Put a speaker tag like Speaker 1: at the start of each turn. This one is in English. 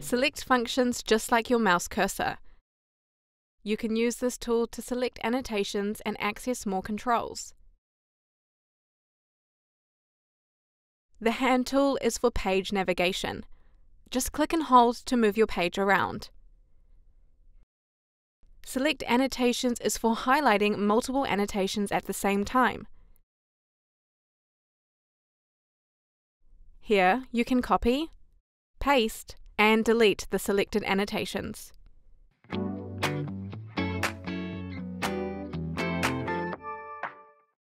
Speaker 1: Select functions just like your mouse cursor. You can use this tool to select annotations and access more controls. The hand tool is for page navigation. Just click and hold to move your page around. Select Annotations is for highlighting multiple annotations at the same time. Here, you can copy, paste, and delete the selected annotations.